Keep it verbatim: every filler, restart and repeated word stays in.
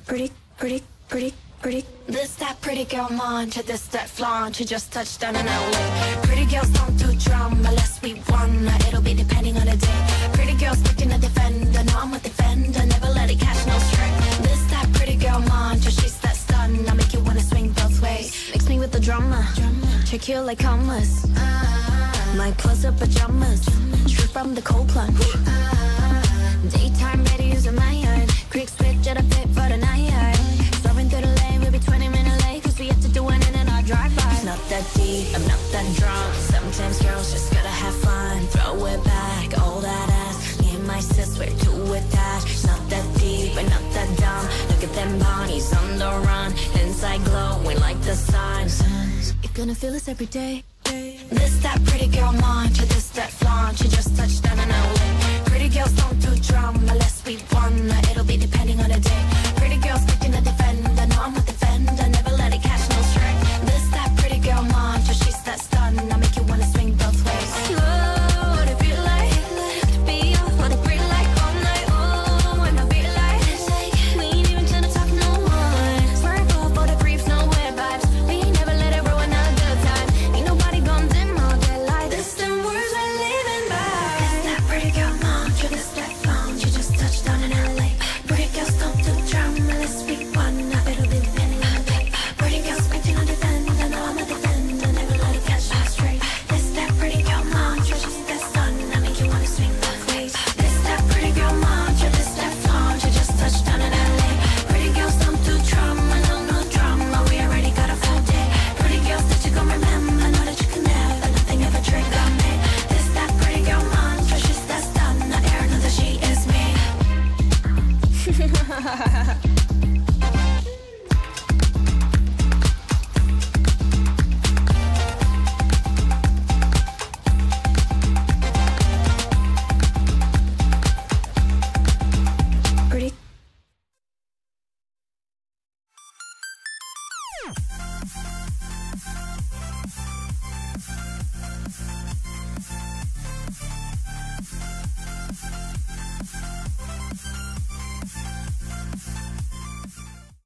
pretty, pretty, pretty, pretty. This that pretty girl mantra, this that flaunt. You just touched down in L A. Pretty girls don't do drama unless we wanna. It'll be depending on the day. Pretty girls picking a defender, no I'm a defender. Never let it catch no stray. This that pretty girl mantra, she's that stun. I make you wanna swing both ways. Mix me with the drama, check you like commas. My close-up pajamas, straight from the cold plunge. Daytime ready using my yard. Creek switch at a pit for the night. Slowing through the lane, we'll be twenty minutes late, cause we have to do it in our drive-by. It's not that deep, I'm not that drunk. Sometimes girls just gotta have fun. Throw it back, all that ass. Me and my sis, we're too attached. It's not that deep, but not that dumb. Look at them bodies on the run. Inside glowing like the sun. You're gonna feel this every day. This that pretty girl mantra, this that flaunt. You just touched down in L A. Pretty girls don't do drama unless we wanna. It'll be depending on the day. Pretty girls picking a defender, no I'm a defender. Never let it catch no stray. This that pretty girl mantra, she's that stun. I make you wanna swing both ways. Oh, what it feel like to be on for the green light all night. Oh, when I feel like we ain't even to the top no one. Swerve off for the briefs, no wet vibes. We ain't never let it ruin a good time. Ain't nobody gon' dim all that light. This them words we're living by. This that pretty girl mantra, this that flaunt. You just touched down in L A. Pretty girls don't do drama unless we wanna. It'll be depending on the day. Pretty girls making a defender, no I'm a defender. Never let it catch me straight. This that pretty girl mantra, she's that stun. I make you wanna swing both ways. This that pretty girl mantra, this that flaunt. You just touched down in L A. Pretty girls don't do drama, no no drama. We already got a full day. Pretty girls that you gon' remember, know that you can never, nothing ever trigger me. This that pretty girl mantra, she's that stun. I air know that she is me.